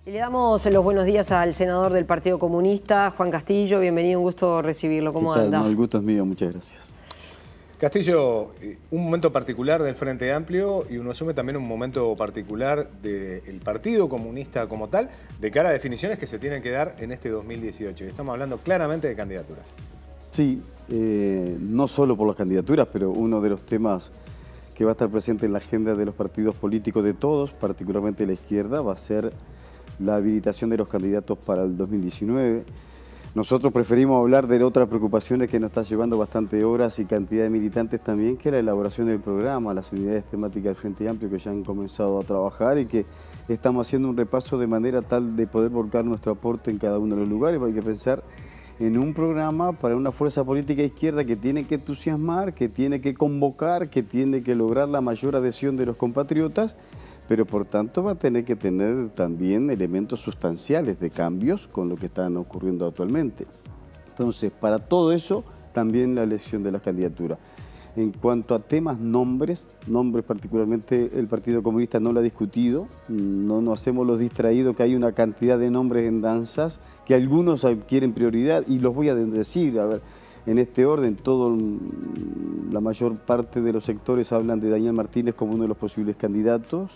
Y le damos los buenos días al senador del Partido Comunista, Juan Castillo. Bienvenido, un gusto recibirlo. ¿Cómo anda? No, el gusto es mío, muchas gracias. Castillo, un momento particular del Frente Amplio y uno asume también un momento particular del Partido Comunista como tal, de cara a definiciones que se tienen que dar en este 2018. Y estamos hablando claramente de candidaturas. Sí, no solo por las candidaturas, pero uno de los temas que va a estar presente en la agenda de los partidos políticos de todos, particularmente de la izquierda, va a ser la habilitación de los candidatos para el 2019. Nosotros preferimos hablar de otras preocupaciones que nos está llevando bastante horas y cantidad de militantes también, que es la elaboración del programa, las unidades temáticas del Frente Amplio que ya han comenzado a trabajar y que estamos haciendo un repaso de manera tal de poder volcar nuestro aporte en cada uno de los lugares. Hay que pensar en un programa para una fuerza política izquierda que tiene que entusiasmar, que tiene que convocar, que tiene que lograr la mayor adhesión de los compatriotas, pero por tanto va a tener que tener también elementos sustanciales de cambios con lo que están ocurriendo actualmente. Entonces, para todo eso, también la elección de las candidaturas. En cuanto a temas, nombres particularmente el Partido Comunista no lo ha discutido, no nos hacemos los distraídos que hay una cantidad de nombres en danzas, que algunos adquieren prioridad, y los voy a decir, a ver, en este orden, la mayor parte de los sectores hablan de Daniel Martínez como uno de los posibles candidatos.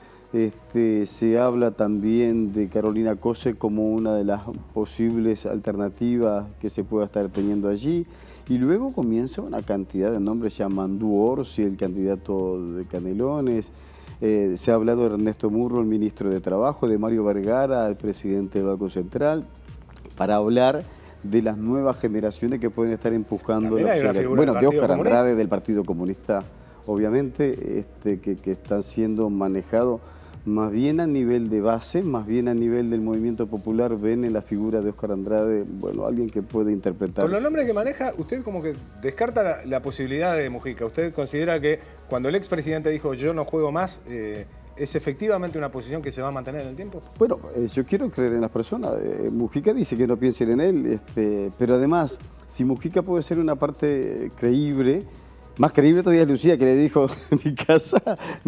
Se habla también de Carolina Cose como una de las posibles alternativas que se pueda estar teniendo allí. Y luego comienza una cantidad de nombres, ya Mandú Orsi, el candidato de Canelones. Se ha hablado de Ernesto Murro, el ministro de Trabajo, de Mario Vergara, el presidente del Banco Central, para hablar de las nuevas generaciones que pueden estar empujando la posibilidad. Bueno, de Óscar Andrade del Partido Comunista, obviamente, que están siendo manejados más bien a nivel de base, más bien a nivel del movimiento popular. Ven en la figura de Óscar Andrade, bueno, alguien que puede interpretar. Con los nombres que maneja, usted como que descarta la posibilidad de Mujica. ¿Usted considera que cuando el expresidente dijo yo no juego más, es efectivamente una posición que se va a mantener en el tiempo? Bueno, yo quiero creer en las personas. Mujica dice que no piensen en él, pero además, si Mujica puede ser una parte creíble, más creíble todavía es Lucía, que le dijo en mi casa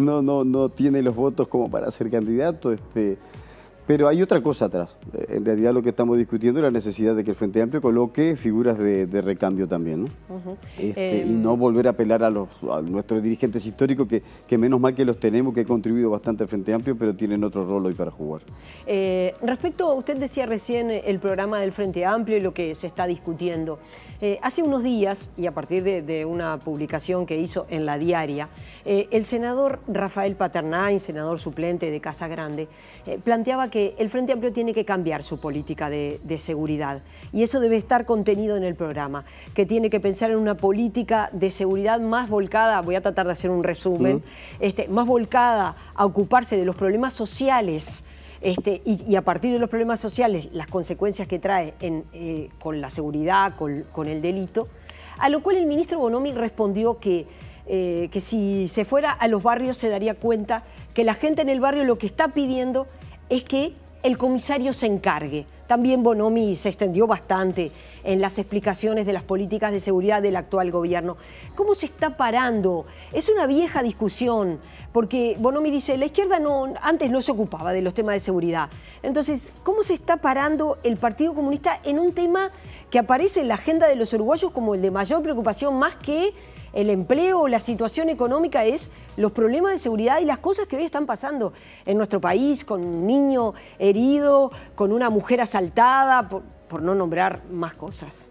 no tiene los votos como para ser candidato. Pero hay otra cosa atrás. En realidad lo que estamos discutiendo es la necesidad de que el Frente Amplio coloque figuras de recambio también, ¿no? Y no volver a apelar a nuestros dirigentes históricos, que menos mal que los tenemos, que han contribuido bastante al Frente Amplio, pero tienen otro rol hoy para jugar. Respecto, usted decía recién el programa del Frente Amplio y lo que se está discutiendo. Hace unos días, y a partir de una publicación que hizo en La Diaria, el senador Rafael Paternain, senador suplente de Casa Grande, planteaba que el Frente Amplio tiene que cambiar su política de seguridad, y eso debe estar contenido en el programa, que tiene que pensar en una política de seguridad más volcada, voy a tratar de hacer un resumen, más volcada a ocuparse de los problemas sociales, y a partir de los problemas sociales, las consecuencias que trae con la seguridad, con el delito, a lo cual el ministro Bonomi respondió que si se fuera a los barrios se daría cuenta que la gente en el barrio lo que está pidiendo es que el comisario se encargue. También Bonomi se extendió bastante en las explicaciones de las políticas de seguridad del actual gobierno. ¿Cómo se está parando? Es una vieja discusión, porque Bonomi dice, la izquierda antes no se ocupaba de los temas de seguridad. Entonces, ¿cómo se está parando el Partido Comunista en un tema que aparece en la agenda de los uruguayos como el de mayor preocupación, más que el empleo o la situación económica, es los problemas de seguridad y las cosas que hoy están pasando en nuestro país, con un niño herido, con una mujer asaltada, por no nombrar más cosas?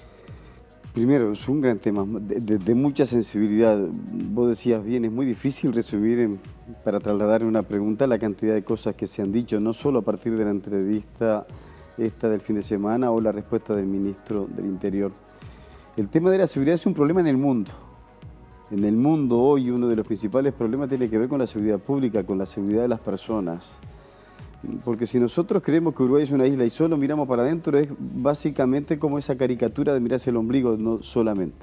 Primero, es un gran tema de mucha sensibilidad. Vos decías bien, es muy difícil resumir para trasladar una pregunta la cantidad de cosas que se han dicho, no solo a partir de la entrevista esta del fin de semana o la respuesta del ministro del Interior. El tema de la seguridad es un problema en el mundo. En el mundo hoy uno de los principales problemas tiene que ver con la seguridad pública, con la seguridad de las personas. Porque si nosotros creemos que Uruguay es una isla y solo miramos para adentro, es básicamente como esa caricatura de mirarse el ombligo, no solamente.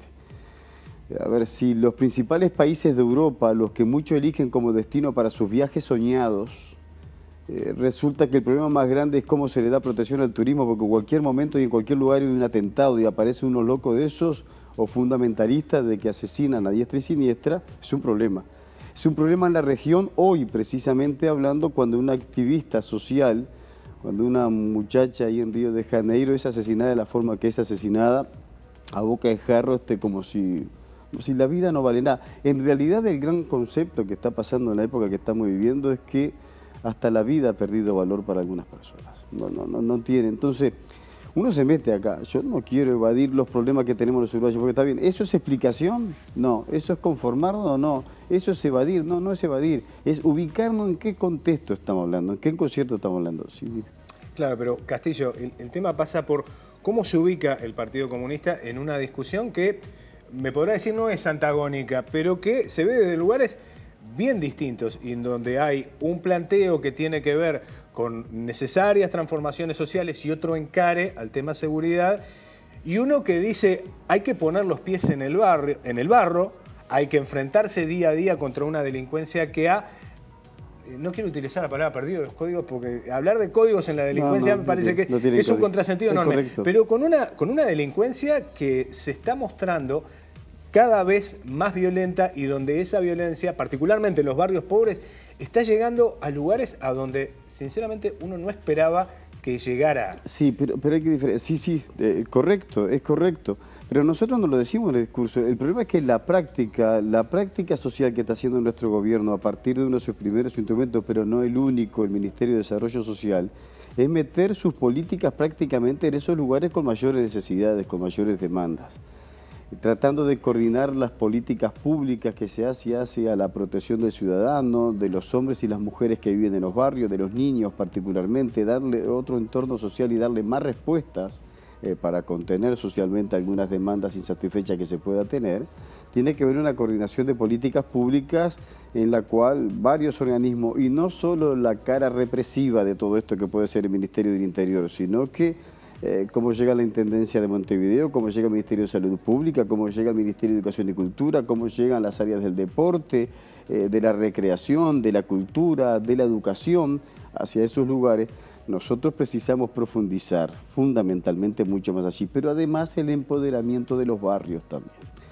A ver, si los principales países de Europa, los que muchos eligen como destino para sus viajes soñados, resulta que el problema más grande es cómo se le da protección al turismo, porque en cualquier momento y en cualquier lugar hay un atentado y aparece uno loco de esos o fundamentalistas de que asesinan a diestra y siniestra, es un problema. Es un problema en la región hoy, precisamente hablando, cuando un activista social Cuando una muchacha ahí en Río de Janeiro es asesinada de la forma que es asesinada, a boca de jarro, como si la vida no vale nada. En realidad el gran concepto que está pasando en la época que estamos viviendo es que hasta la vida ha perdido valor para algunas personas. No tiene. Entonces, uno se mete acá. Yo no quiero evadir los problemas que tenemos los uruguayos, porque está bien. ¿Eso es explicación? No. ¿Eso es conformarnos? No. ¿Eso es evadir? No, no es evadir. Es ubicarnos en qué contexto estamos hablando, en qué concierto estamos hablando. Sí. Claro, pero Castillo, el tema pasa por cómo se ubica el Partido Comunista en una discusión que, me podrá decir, no es antagónica, pero que se ve desde lugares bien distintos y en donde hay un planteo que tiene que ver con necesarias transformaciones sociales y otro encare al tema seguridad, y uno que dice hay que poner los pies en el barro, hay que enfrentarse día a día contra una delincuencia que no quiero utilizar la palabra perdido de los códigos, porque hablar de códigos en la delincuencia me parece que es un contrasentido enorme, correcto. Pero con una delincuencia que se está mostrando cada vez más violenta y donde esa violencia, particularmente en los barrios pobres, está llegando a lugares a donde, sinceramente, uno no esperaba que llegara. Sí, pero hay que diferenciar. Sí, correcto, es correcto. Pero nosotros no lo decimos en el discurso. El problema es que la práctica social que está haciendo nuestro gobierno a partir de uno de sus primeros instrumentos, pero no el único, el Ministerio de Desarrollo Social, es meter sus políticas prácticamente en esos lugares con mayores necesidades, con mayores demandas, tratando de coordinar las políticas públicas que se hace hacia la protección del ciudadano, de los hombres y las mujeres que viven en los barrios, de los niños particularmente, darle otro entorno social y darle más respuestas para contener socialmente algunas demandas insatisfechas que se pueda tener. Tiene que haber una coordinación de políticas públicas en la cual varios organismos, y no solo la cara represiva de todo esto que puede ser el Ministerio del Interior, sino que cómo llega la Intendencia de Montevideo, cómo llega el Ministerio de Salud Pública, cómo llega el Ministerio de Educación y Cultura, cómo llegan las áreas del deporte, de la recreación, de la cultura, de la educación, hacia esos lugares. Nosotros precisamos profundizar fundamentalmente mucho más allí, pero además el empoderamiento de los barrios también.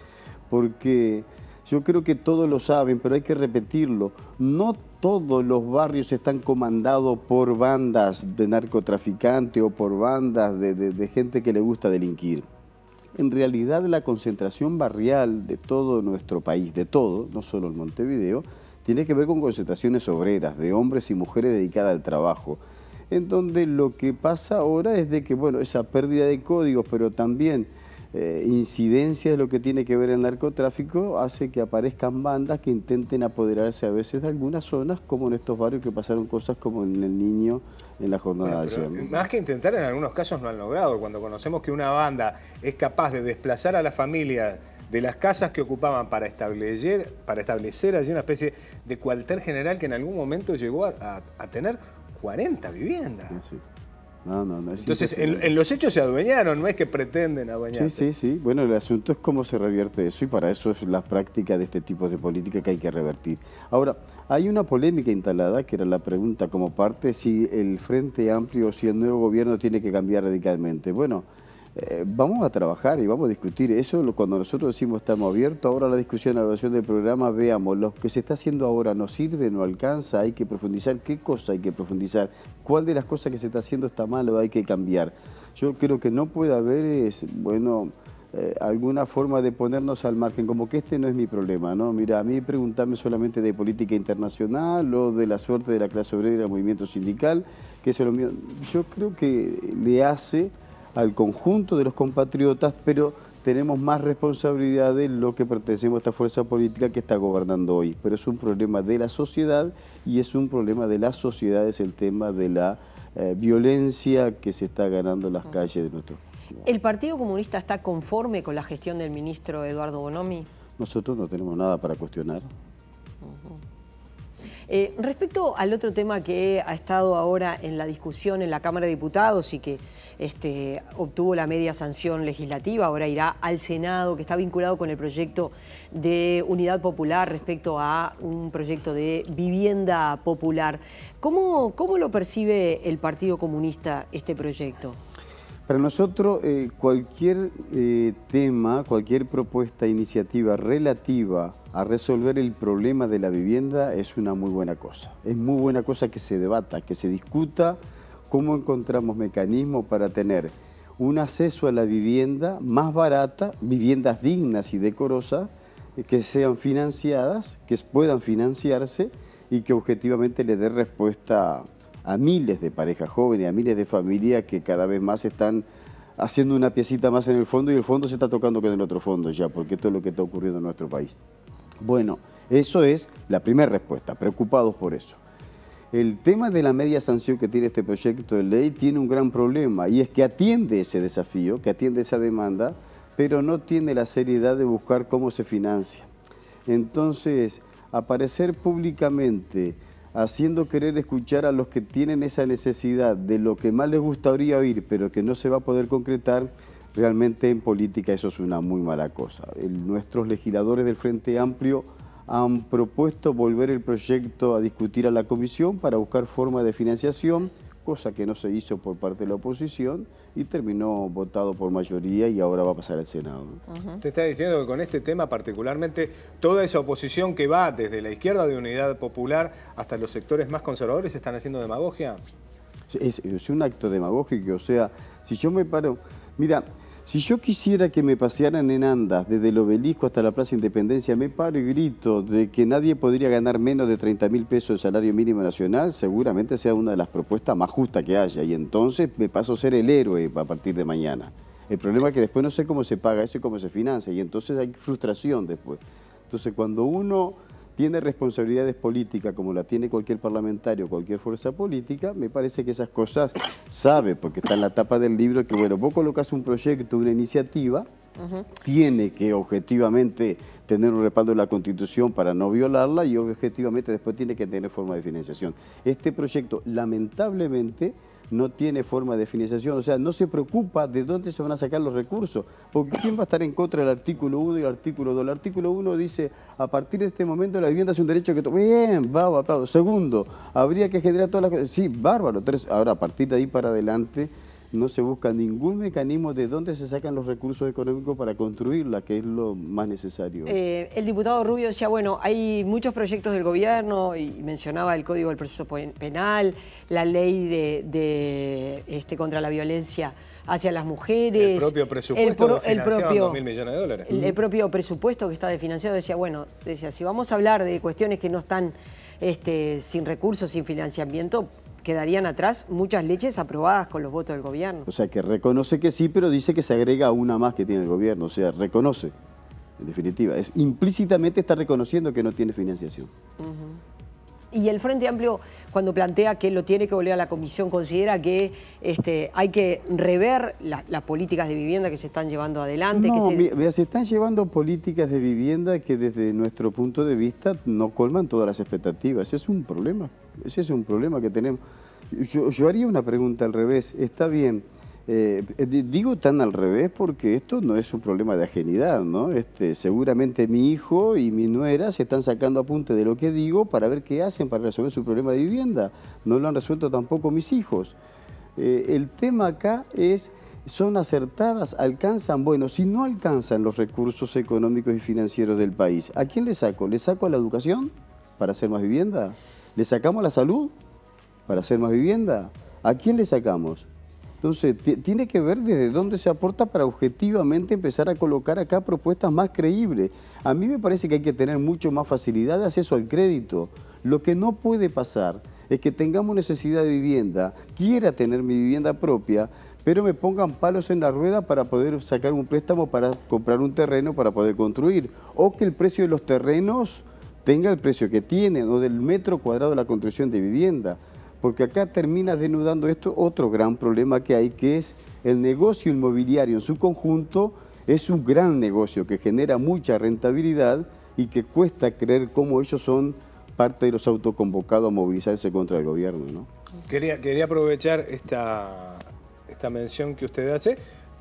Porque yo creo que todos lo saben, pero hay que repetirlo, no todos los barrios están comandados por bandas de narcotraficantes o por bandas de gente que le gusta delinquir. En realidad la concentración barrial de todo nuestro país, de todo, no solo en Montevideo, tiene que ver con concentraciones obreras, de hombres y mujeres dedicadas al trabajo, en donde lo que pasa ahora es de que, bueno, esa pérdida de códigos, pero también incidencia de lo que tiene que ver el narcotráfico, hace que aparezcan bandas que intenten apoderarse a veces de algunas zonas, como en estos barrios que pasaron cosas como en El Niño en la jornada de ayer. Más que intentar, en algunos casos no han logrado. Cuando conocemos que una banda es capaz de desplazar a la familia de las casas que ocupaban para establecer allí una especie de cuartel general que en algún momento llegó a tener 40 viviendas. Sí. No, entonces, en los hechos se adueñaron, no es que pretenden adueñarse. Sí. Bueno, el asunto es cómo se revierte eso, y para eso es la práctica de este tipo de política que hay que revertir. Ahora, hay una polémica instalada, que era la pregunta como parte, si el Frente Amplio, si el nuevo gobierno tiene que cambiar radicalmente. Bueno, vamos a trabajar y vamos a discutir eso. Cuando nosotros decimos estamos abiertos, ahora la discusión, la evaluación del programa, veamos, lo que se está haciendo ahora no sirve, no alcanza, hay que profundizar, qué cosa hay que profundizar, cuál de las cosas que se está haciendo está mal o hay que cambiar. Yo creo que no puede haber, alguna forma de ponernos al margen, como que este no es mi problema, ¿no? Mira, a mí preguntarme solamente de política internacional o de la suerte de la clase obrera y del movimiento sindical, que eso es lo mío. Yo creo que le hace al conjunto de los compatriotas, pero tenemos más responsabilidad de lo que pertenecemos a esta fuerza política que está gobernando hoy. Pero es un problema de la sociedad, y es un problema de la sociedad, es el tema de la violencia que se está ganando en las calles de nuestro país. ¿El Partido Comunista está conforme con la gestión del ministro Eduardo Bonomi? Nosotros no tenemos nada para cuestionar. Respecto al otro tema que ha estado ahora en la discusión en la Cámara de Diputados y que obtuvo la media sanción legislativa, ahora irá al Senado, que está vinculado con el proyecto de Unidad Popular respecto a un proyecto de vivienda popular. ¿Cómo lo percibe el Partido Comunista este proyecto? Para nosotros cualquier tema, cualquier propuesta, iniciativa relativa a resolver el problema de la vivienda es una muy buena cosa. Es muy buena cosa que se debata, que se discuta cómo encontramos mecanismos para tener un acceso a la vivienda más barata, viviendas dignas y decorosas, que sean financiadas, que puedan financiarse y que objetivamente le dé respuesta a miles de parejas jóvenes, a miles de familias que cada vez más están haciendo una piecita más en el fondo y el fondo se está tocando con el otro fondo ya, porque esto es lo que está ocurriendo en nuestro país. Bueno, eso es la primera respuesta, preocupados por eso. El tema de la media sanción que tiene este proyecto de ley tiene un gran problema y es que atiende ese desafío, que atiende esa demanda, pero no tiene la seriedad de buscar cómo se financia. Entonces, aparecer públicamente haciendo querer escuchar a los que tienen esa necesidad de lo que más les gustaría oír, pero que no se va a poder concretar, realmente en política eso es una muy mala cosa. Nuestros legisladores del Frente Amplio han propuesto volver el proyecto a discutir a la comisión para buscar forma de financiación, cosa que no se hizo por parte de la oposición y terminó votado por mayoría y ahora va a pasar al Senado. Usted está diciendo que con este tema particularmente toda esa oposición que va desde la izquierda de Unidad Popular hasta los sectores más conservadores están haciendo demagogia. Es un acto demagógico, o sea, si yo me paro... Mira, si yo quisiera que me pasearan en andas desde el Obelisco hasta la Plaza Independencia, me paro y grito de que nadie podría ganar menos de 30.000 pesos de salario mínimo nacional, seguramente sea una de las propuestas más justas que haya y entonces me paso a ser el héroe a partir de mañana. El problema es que después no sé cómo se paga eso y cómo se financia y entonces hay frustración después. Entonces cuando uno tiene responsabilidades políticas como la tiene cualquier parlamentario, cualquier fuerza política, me parece que esas cosas sabe, porque está en la tapa del libro que, bueno, vos colocas un proyecto, una iniciativa, tiene que objetivamente tener un respaldo de la Constitución para no violarla y objetivamente después tiene que tener forma de financiación. Este proyecto, lamentablemente, no tiene forma de financiación, o sea, no se preocupa de dónde se van a sacar los recursos, porque ¿quién va a estar en contra del artículo 1 y el artículo 2? El artículo 1 dice, a partir de este momento la vivienda es un derecho que... Bien, va, aplaudo. Segundo, habría que generar todas las cosas... Sí, bárbaro. Ahora, a partir de ahí para adelante, no se busca ningún mecanismo de dónde se sacan los recursos económicos para construirla, que es lo más necesario. El diputado Rubio decía, bueno, hay muchos proyectos del gobierno y mencionaba el Código del Proceso Penal, la ley contra la violencia hacia las mujeres. El propio presupuesto financiado en 2.000 millones de dólares. El propio presupuesto que está desfinanciado, decía, bueno, si vamos a hablar de cuestiones que no están sin recursos, sin financiamiento, quedarían atrás muchas leyes aprobadas con los votos del gobierno. O sea, que reconoce que sí, pero dice que se agrega una más que tiene el gobierno. O sea, reconoce, en definitiva. Implícitamente está reconociendo que no tiene financiación. Y el Frente Amplio, cuando plantea que lo tiene que volver a la comisión, considera que hay que rever las políticas de vivienda que se están llevando adelante. No, mira, se están llevando políticas de vivienda que desde nuestro punto de vista no colman todas las expectativas. Ese es un problema. Ese es un problema que tenemos. Yo haría una pregunta al revés. Está bien. Digo tan al revés porque esto no es un problema de ajenidad, ¿no? Seguramente mi hijo y mi nuera se están sacando apunte de lo que digo para ver qué hacen para resolver su problema de vivienda. No lo han resuelto tampoco mis hijos. El tema acá ¿son acertadas? ¿Alcanzan? Bueno, si no alcanzan los recursos económicos y financieros del país, ¿a quién le saco? ¿Le saco a la educación para hacer más vivienda? ¿Le sacamos a la salud para hacer más vivienda? ¿A quién le sacamos? Entonces, tiene que ver desde dónde se aporta para objetivamente empezar a colocar acá propuestas más creíbles. A mí me parece que hay que tener mucho más facilidad de acceso al crédito. Lo que no puede pasar es que tengamos necesidad de vivienda, quiera tener mi vivienda propia, pero me pongan palos en la rueda para poder sacar un préstamo para comprar un terreno para poder construir. O que el precio de los terrenos tenga el precio que tienen, o del metro cuadrado de la construcción de vivienda. Porque acá termina denudando esto otro gran problema que hay, que es el negocio inmobiliario en su conjunto. Es un gran negocio que genera mucha rentabilidad y que cuesta creer cómo ellos son parte de los autoconvocados a movilizarse contra el gobierno, ¿no? Quería aprovechar esta mención que usted hace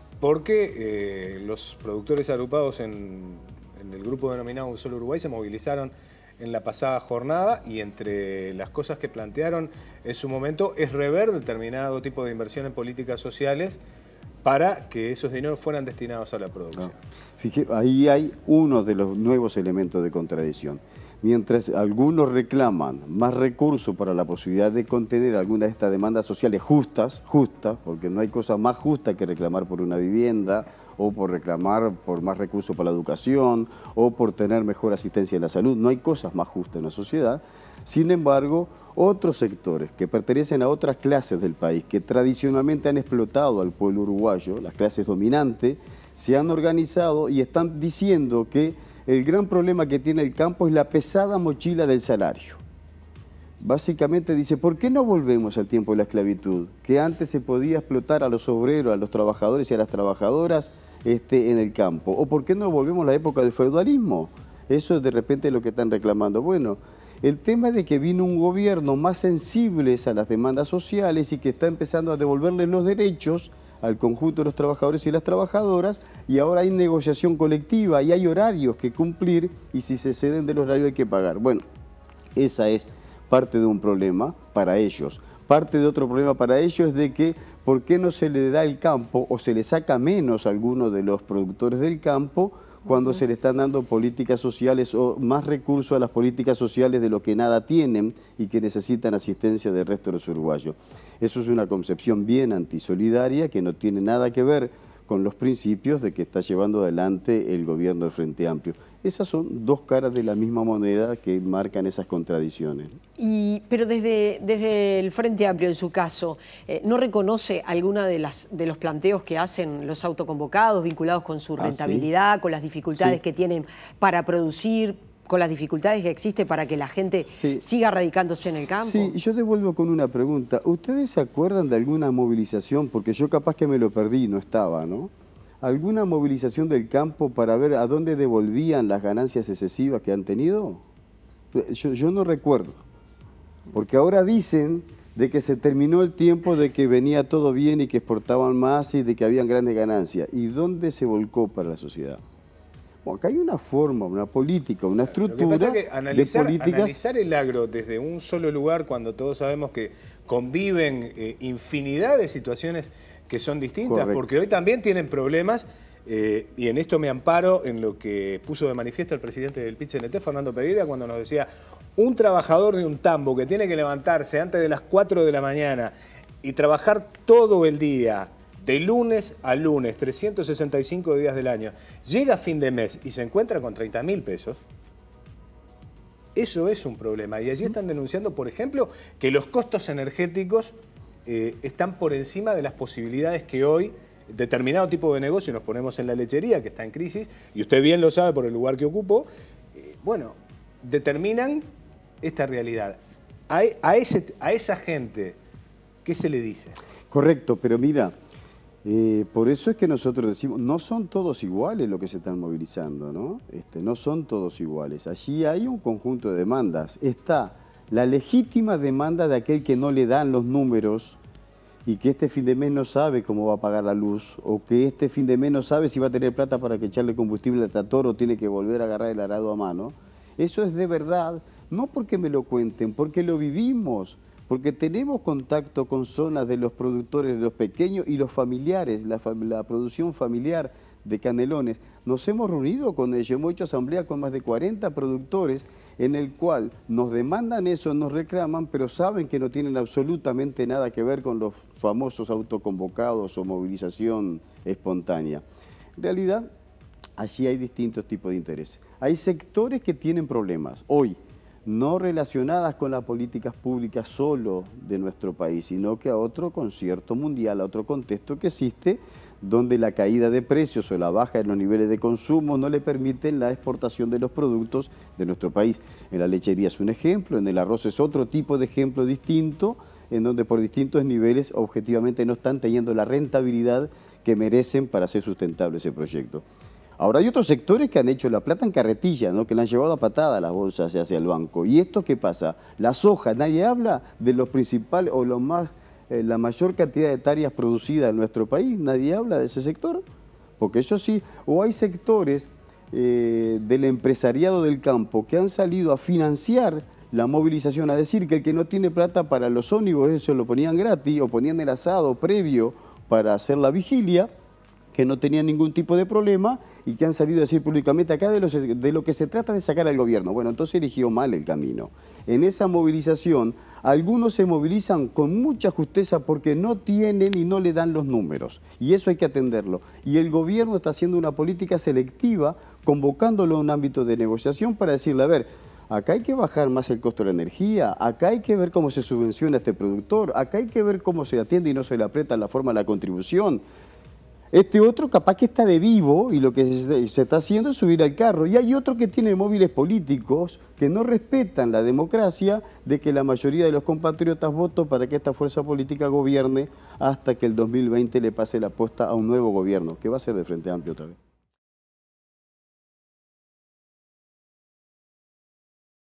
porque los productores agrupados en el grupo denominado Un Solo Uruguay se movilizaron en la pasada jornada y entre las cosas que plantearon en su momento es rever determinado tipo de inversión en políticas sociales para que esos dineros fueran destinados a la producción. Fíjate, ahí hay uno de los nuevos elementos de contradicción. mientras algunos reclaman más recursos para la posibilidad de contener algunas de estas demandas sociales justas, porque no hay cosa más justa que reclamar por una vivienda, o por reclamar por más recursos para la educación, o por tener mejor asistencia en la salud. No hay cosas más justas en la sociedad. Sin embargo, otros sectores que pertenecen a otras clases del país, que tradicionalmente han explotado al pueblo uruguayo, las clases dominantes, se han organizado y están diciendo que el gran problema que tiene el campo es la pesada mochila del salario. Básicamente dice, ¿por qué no volvemos al tiempo de la esclavitud? Que antes se podía explotar a los obreros, a los trabajadores y a las trabajadoras en el campo. ¿O por qué no volvemos a la época del feudalismo? Eso es de repente lo que están reclamando. Bueno, el tema es de que vino un gobierno más sensible a las demandas sociales y que está empezando a devolverles los derechos al conjunto de los trabajadores y las trabajadoras, y ahora hay negociación colectiva y hay horarios que cumplir, y si se ceden del horario hay que pagar. Bueno, esa es parte de un problema para ellos. Parte de otro problema para ellos es de que ¿por qué no se le da el campo o se le saca menos a algunos de los productores del campo cuando se le están dando políticas sociales o más recursos a las políticas sociales de lo que nada tienen y que necesitan asistencia del resto de los uruguayos? Eso es una concepción bien antisolidaria que no tiene nada que ver con los principios de que está llevando adelante el gobierno del Frente Amplio. Esas son dos caras de la misma moneda que marcan esas contradicciones. Pero desde el Frente Amplio, en su caso, ¿no reconoce alguna de los planteos que hacen los autoconvocados vinculados con su rentabilidad, con las dificultades que tienen para producir, con las dificultades que existe para que la gente siga radicándose en el campo? Sí, yo devuelvo con una pregunta. ¿Ustedes se acuerdan de alguna movilización? Porque yo capaz que me lo perdí, no estaba, ¿no? ¿Alguna movilización del campo para ver a dónde devolvían las ganancias excesivas que han tenido? Yo no recuerdo. Porque ahora dicen de que se terminó el tiempo de que venía todo bien y que exportaban más y de que habían grandes ganancias. ¿Y dónde se volcó para la sociedad? Bueno, acá hay una forma, una política, una estructura. Lo que pasa es que analizar el agro desde un solo lugar, cuando todos sabemos que conviven infinidad de situaciones que son distintas, porque hoy también tienen problemas, y en esto me amparo en lo que puso de manifiesto el presidente del PIT-CNT, Fernando Pereira, cuando nos decía, un trabajador de un tambo que tiene que levantarse antes de las 4 de la mañana y trabajar todo el día, de lunes a lunes, 365 días del año, llega a fin de mes y se encuentra con 30.000 pesos, eso es un problema. Y allí están denunciando, por ejemplo, que los costos energéticos están por encima de las posibilidades que hoy determinado tipo de negocio, nos ponemos en la lechería, que está en crisis, y usted bien lo sabe por el lugar que ocupó, bueno, determinan esta realidad. A esa gente, ¿qué se le dice? Correcto, pero mira, por eso es que nosotros decimos, no son todos iguales los que se están movilizando, ¿no? No son todos iguales. Allí hay un conjunto de demandas. Está la legítima demanda de aquel que no le dan los números y que este fin de mes no sabe cómo va a pagar la luz, o que este fin de mes no sabe si va a tener plata para que echarle combustible al tractor o tiene que volver a agarrar el arado a mano. Eso es de verdad, no porque me lo cuenten, porque lo vivimos, porque tenemos contacto con zonas de los productores, de los pequeños y los familiares, la producción familiar de Canelones. Nos hemos reunido con ellos, hemos hecho asamblea con más de 40 productores en el cual nos demandan eso, nos reclaman, pero saben que no tienen absolutamente nada que ver con los famosos autoconvocados o movilización espontánea. En realidad, allí hay distintos tipos de intereses. Hay sectores que tienen problemas hoy, no relacionadas con las políticas públicas solo de nuestro país, sino que a otro concierto mundial, a otro contexto que existe, donde la caída de precios o la baja en los niveles de consumo no le permiten la exportación de los productos de nuestro país. En la lechería es un ejemplo, en el arroz es otro tipo de ejemplo distinto, en donde por distintos niveles objetivamente no están teniendo la rentabilidad que merecen para ser sustentable ese proyecto. Ahora hay otros sectores que han hecho la plata en carretilla, ¿no? Que la han llevado a patada las bolsas hacia el banco. ¿Y esto qué pasa? La soja, nadie habla de los principales o los más, la mayor cantidad de hectáreas producidas en nuestro país, nadie habla de ese sector. Porque eso sí, o hay sectores del empresariado del campo que han salido a financiar la movilización, a decir que el que no tiene plata para los ómnibus, eso lo ponían gratis, o ponían el asado previo para hacer la vigilia, que no tenían ningún tipo de problema y que han salido a decir públicamente acá de lo que se trata de sacar al gobierno. Bueno, entonces eligió mal el camino. En esa movilización, algunos se movilizan con mucha justeza porque no tienen y no le dan los números. Y eso hay que atenderlo. Y el gobierno está haciendo una política selectiva, convocándolo a un ámbito de negociación para decirle, a ver, acá hay que bajar más el costo de la energía, acá hay que ver cómo se subvenciona a este productor, acá hay que ver cómo se atiende y no se le aprieta la forma de la contribución. Este otro capaz que está de vivo y lo que se está haciendo es subir al carro. Y hay otro que tiene móviles políticos que no respetan la democracia de que la mayoría de los compatriotas voten para que esta fuerza política gobierne hasta que el 2020 le pase la posta a un nuevo gobierno, que va a ser de Frente Amplio otra vez.